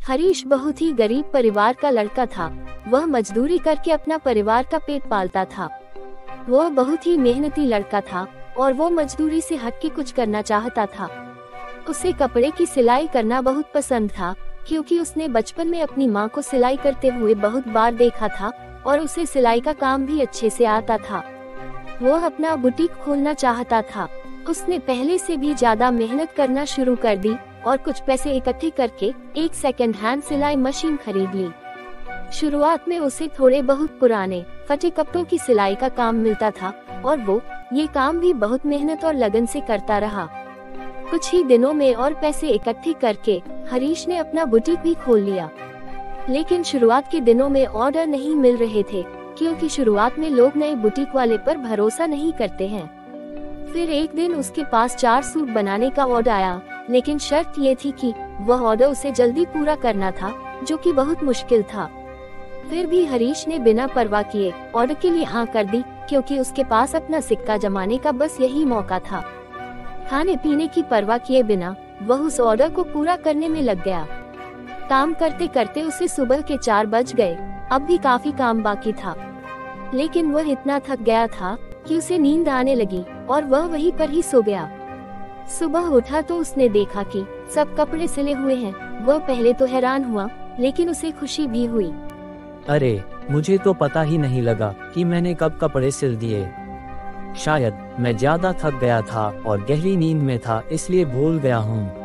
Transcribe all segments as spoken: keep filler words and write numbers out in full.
हरीश बहुत ही गरीब परिवार का लड़का था। वह मजदूरी करके अपना परिवार का पेट पालता था। वह बहुत ही मेहनती लड़का था और वो मजदूरी से हट के कुछ करना चाहता था। उसे कपड़े की सिलाई करना बहुत पसंद था, क्योंकि उसने बचपन में अपनी माँ को सिलाई करते हुए बहुत बार देखा था और उसे सिलाई का काम भी अच्छे से आता था। वह अपना बुटीक खोलना चाहता था। उसने पहले से भी ज्यादा मेहनत करना शुरू कर दी और कुछ पैसे इकट्ठे करके एक सेकंड हैंड सिलाई मशीन खरीद ली। शुरुआत में उसे थोड़े बहुत पुराने फटे कपड़ों की सिलाई का काम मिलता था और वो ये काम भी बहुत मेहनत और लगन से करता रहा। कुछ ही दिनों में और पैसे इकट्ठे करके हरीश ने अपना बुटीक भी खोल लिया। लेकिन शुरुआत के दिनों में ऑर्डर नहीं मिल रहे थे, क्योंकि शुरुआत में लोग नए बुटीक वाले पर भरोसा नहीं करते हैं। फिर एक दिन उसके पास चार सूट बनाने का ऑर्डर आया, लेकिन शर्त ये थी कि वह ऑर्डर उसे जल्दी पूरा करना था, जो कि बहुत मुश्किल था। फिर भी हरीश ने बिना परवाह किए ऑर्डर के लिए हाँ कर दी, क्योंकि उसके पास अपना सिक्का जमाने का बस यही मौका था। खाने पीने की परवाह किए बिना वह उस ऑर्डर को पूरा करने में लग गया। काम करते करते उसे सुबह के चार बज गए। अब भी काफी काम बाकी था, लेकिन वह इतना थक गया था कि उसे नींद आने लगी और वह वहीं पर ही सो गया। सुबह उठा तो उसने देखा कि सब कपड़े सिले हुए हैं। वह पहले तो हैरान हुआ, लेकिन उसे खुशी भी हुई। अरे, मुझे तो पता ही नहीं लगा कि मैंने कब कपड़े सिल दिए। शायद मैं ज्यादा थक गया था और गहरी नींद में था, इसलिए भूल गया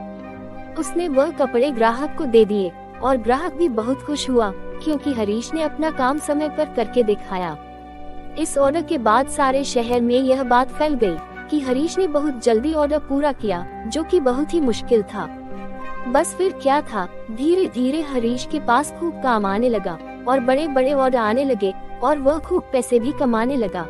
हूँ। उसने वह कपड़े ग्राहक को दे दिए और ग्राहक भी बहुत खुश हुआ, क्योंकि हरीश ने अपना काम समय पर करके दिखाया। इस ऑर्डर के बाद सारे शहर में यह बात फैल गई कि हरीश ने बहुत जल्दी ऑर्डर पूरा किया, जो कि बहुत ही मुश्किल था। बस फिर क्या था, धीरे धीरे हरीश के पास खूब काम आने लगा और बड़े बड़े ऑर्डर आने लगे और वह खूब पैसे भी कमाने लगा।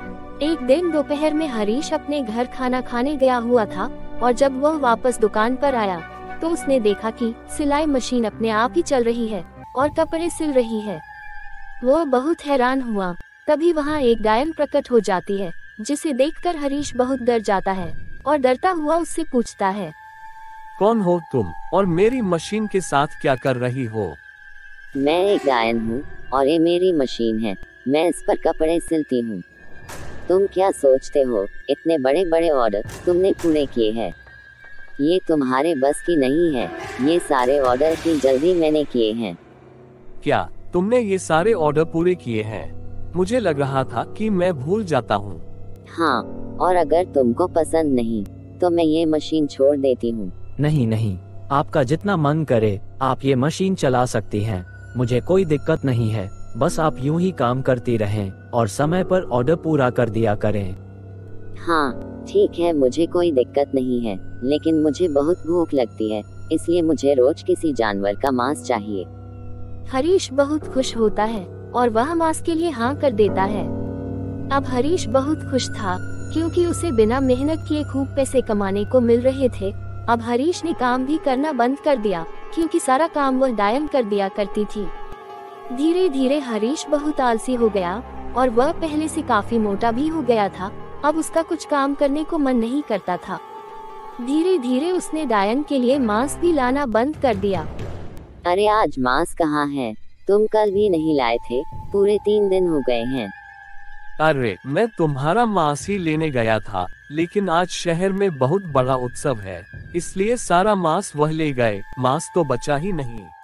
एक दिन दोपहर में हरीश अपने घर खाना खाने गया हुआ था और जब वह वापस दुकान पर आया तो उसने देखा कि सिलाई मशीन अपने आप ही चल रही है और कपड़े सिल रही है। वह बहुत हैरान हुआ। तभी वहाँ एक डायन प्रकट हो जाती है, जिसे देखकर हरीश बहुत डर जाता है और डरता हुआ उससे पूछता है, कौन हो तुम और मेरी मशीन के साथ क्या कर रही हो? मैं एक डायन हूँ और ये मेरी मशीन है। मैं इस पर कपड़े सिलती हूँ। तुम क्या सोचते हो, इतने बड़े बड़े ऑर्डर तुमने पूरे किए हैं? ये तुम्हारे बस की नहीं है। ये सारे ऑर्डर की जल्दी मैंने किए हैं। क्या तुमने ये सारे ऑर्डर पूरे किए हैं? मुझे लग रहा था कि मैं भूल जाता हूँ। हाँ, और अगर तुमको पसंद नहीं तो मैं ये मशीन छोड़ देती हूँ। नहीं नहीं, आपका जितना मन करे आप ये मशीन चला सकती हैं। मुझे कोई दिक्कत नहीं है। बस आप यूं ही काम करती रहें और समय पर ऑर्डर पूरा कर दिया करें। हाँ ठीक है, मुझे कोई दिक्कत नहीं है, लेकिन मुझे बहुत भूख लगती है, इसलिए मुझे रोज किसी जानवर का मांस चाहिए। हरीश बहुत खुश होता है और वह मांस के लिए हाँ कर देता है। अब हरीश बहुत खुश था, क्योंकि उसे बिना मेहनत किए खूब पैसे कमाने को मिल रहे थे। अब हरीश ने काम भी करना बंद कर दिया, क्योंकि सारा काम वह डायन कर दिया करती थी। धीरे धीरे हरीश बहुत आलसी हो गया और वह पहले से काफी मोटा भी हो गया था। अब उसका कुछ काम करने को मन नहीं करता था। धीरे धीरे उसने डायन के लिए मांस भी लाना बंद कर दिया। अरे आज मांस कहाँ है? तुम कल भी नहीं लाए थे, पूरे तीन दिन हो गए हैं। अरे मैं तुम्हारा मांस ही लेने गया था, लेकिन आज शहर में बहुत बड़ा उत्सव है, इसलिए सारा मांस वह ले गए। मांस तो बचा ही नहीं।